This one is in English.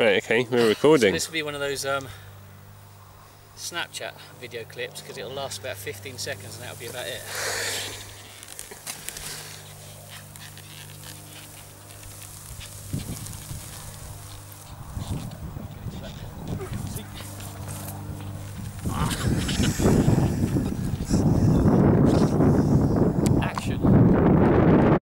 Right, okay, we're recording. So this will be one of those Snapchat video clips because it'll last about 15 seconds and that'll be about it.